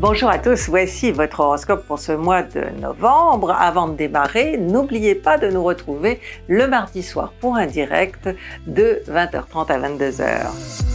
Bonjour à tous, voici votre horoscope pour ce mois de novembre. Avant de démarrer, n'oubliez pas de nous retrouver le mardi soir pour un direct de 20h30 à 22h.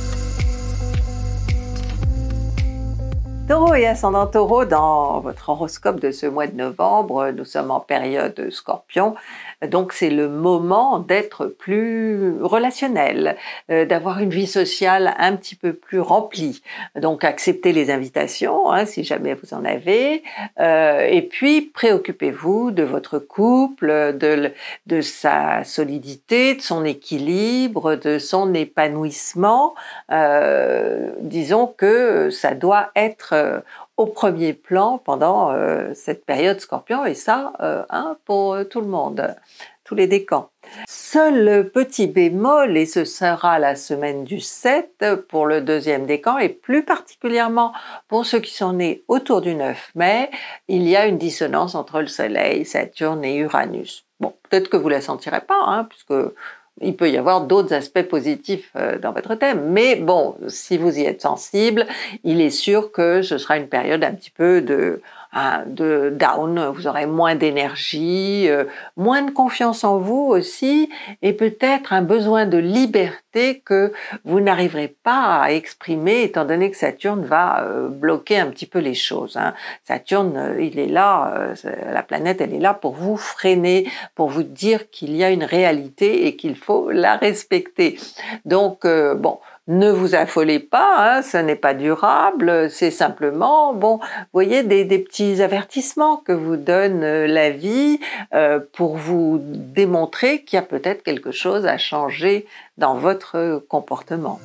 Taureau et ascendant Taureau, dans votre horoscope de ce mois de novembre, nous sommes en période Scorpion, donc c'est le moment d'être plus relationnel, d'avoir une vie sociale un petit peu plus remplie. Donc acceptez les invitations, si jamais vous en avez, et puis préoccupez-vous de votre couple, de sa solidité, de son équilibre, de son épanouissement. Disons que ça doit être au premier plan pendant cette période Scorpion, et ça pour tout le monde, tous les décans. Seul petit bémol, et ce sera la semaine du 7 pour le deuxième décan, et plus particulièrement pour ceux qui sont nés autour du 9 mai, il y a une dissonance entre le Soleil, Saturne et Uranus. Bon, peut-être que vous ne la sentirez pas, puisque il peut y avoir d'autres aspects positifs dans votre thème, mais bon, si vous y êtes sensible, il est sûr que ce sera une période un petit peu de down, vous aurez moins d'énergie, moins de confiance en vous aussi, et peut-être un besoin de liberté que vous n'arriverez pas à exprimer, étant donné que Saturne va bloquer un petit peu les choses. Saturne, il est là, la planète, elle est là pour vous freiner, pour vous dire qu'il y a une réalité et qu'il faut la respecter. Donc, bon, ne vous affolez pas, ce n'est pas durable, c'est simplement, bon, vous voyez, des petits avertissements que vous donne la vie pour vous démontrer qu'il y a peut-être quelque chose à changer dans votre comportement.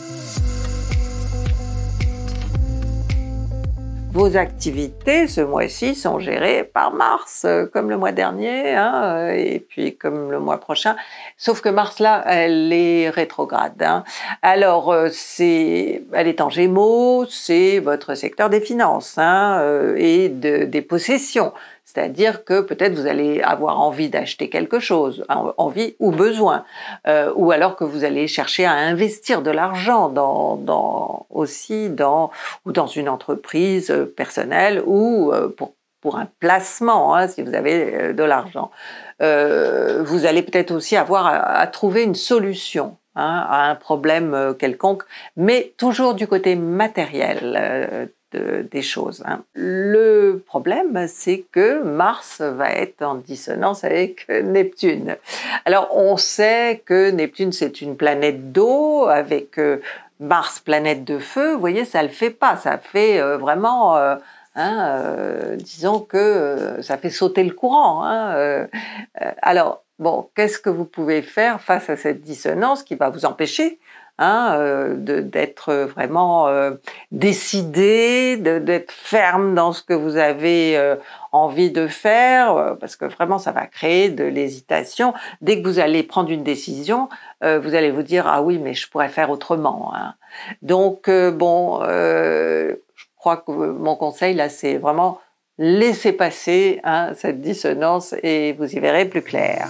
Vos activités ce mois-ci sont gérées par Mars, comme le mois dernier, et puis comme le mois prochain. Sauf que Mars, là, elle est rétrograde. Alors, elle est en Gémeaux, c'est votre secteur des finances et des possessions. C'est-à-dire que peut-être vous allez avoir envie d'acheter quelque chose, envie ou besoin, ou alors que vous allez chercher à investir de l'argent ou dans une entreprise personnelle ou pour un placement, si vous avez de l'argent. Vous allez peut-être aussi avoir à trouver une solution à un problème quelconque, mais toujours du côté matériel des choses. Le problème, c'est que Mars va être en dissonance avec Neptune. Alors, on sait que Neptune, c'est une planète d'eau, avec Mars, planète de feu. Vous voyez, ça le fait pas. Ça fait vraiment... disons que ça fait sauter le courant. Alors, bon, qu'est-ce que vous pouvez faire face à cette dissonance qui va vous empêcher d'être vraiment décidé, d'être ferme dans ce que vous avez envie de faire, parce que vraiment ça va créer de l'hésitation. Dès que vous allez prendre une décision, vous allez vous dire « Ah oui, mais je pourrais faire autrement ». Donc je crois que mon conseil là, c'est vraiment laisser passer cette dissonance et vous y verrez plus clair.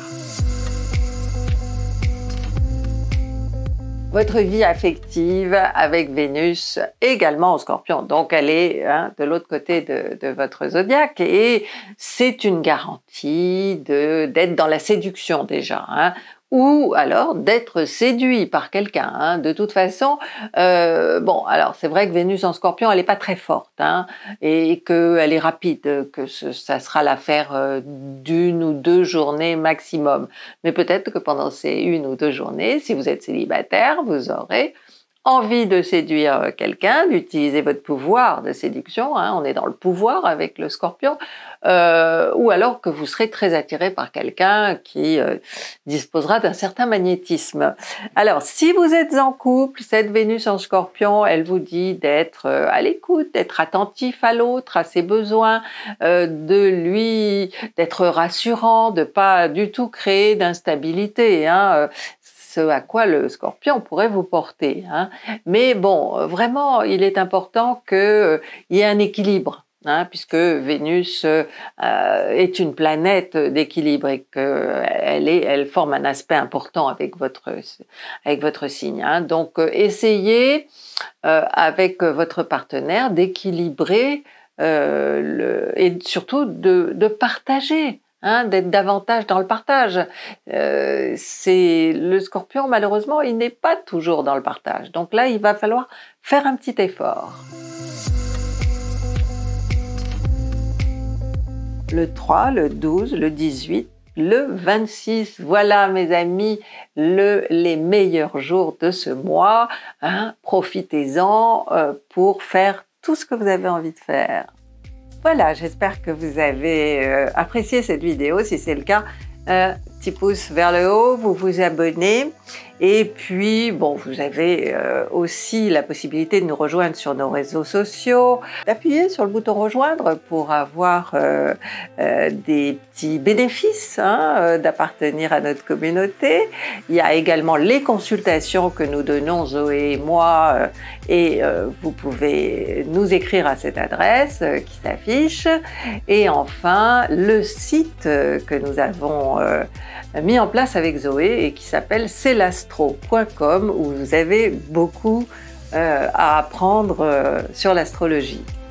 Votre vie affective avec Vénus également en Scorpion, donc elle est de l'autre côté de votre zodiaque, et c'est une garantie d'être dans la séduction déjà, ou alors d'être séduit par quelqu'un. De toute façon, bon, alors c'est vrai que Vénus en Scorpion, elle n'est pas très forte, et qu'elle est rapide, que ça sera l'affaire d'une ou deux journées maximum. Mais peut-être que pendant ces une ou deux journées, si vous êtes célibataire, vous aurez envie de séduire quelqu'un, d'utiliser votre pouvoir de séduction, on est dans le pouvoir avec le Scorpion, ou alors que vous serez très attiré par quelqu'un qui disposera d'un certain magnétisme. Alors, si vous êtes en couple, cette Vénus en Scorpion, elle vous dit d'être à l'écoute, d'être attentif à l'autre, à ses besoins, d'être rassurant, de pas du tout créer d'instabilité, ce à quoi le Scorpion pourrait vous porter. Mais bon, vraiment, il est important qu'il y ait un équilibre, puisque Vénus est une planète d'équilibre et qu'elle forme un aspect important avec votre signe. Donc, essayez avec votre partenaire d'équilibrer et surtout de partager. Hein, d'être davantage dans le partage. Le Scorpion, malheureusement, il n'est pas toujours dans le partage. Donc là, il va falloir faire un petit effort. Le 3, le 12, le 18, le 26. Voilà, mes amis, les meilleurs jours de ce mois. Hein, profitez-en pour faire tout ce que vous avez envie de faire. Voilà, j'espère que vous avez apprécié cette vidéo. Si c'est le cas, petit pouce vers le haut, vous vous abonnez. Et puis, bon, vous avez aussi la possibilité de nous rejoindre sur nos réseaux sociaux, d'appuyer sur le bouton rejoindre pour avoir des petits bénéfices d'appartenir à notre communauté. Il y a également les consultations que nous donnons, Zoé et moi, et vous pouvez nous écrire à cette adresse qui s'affiche. Et enfin, le site que nous avons mis en place avec Zoé et qui s'appelle celastro.com où vous avez beaucoup à apprendre sur l'astrologie.